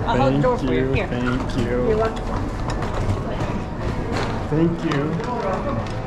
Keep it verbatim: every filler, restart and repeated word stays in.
I'll hold the door for you. you. Here. Thank You're you. welcome. Thank you.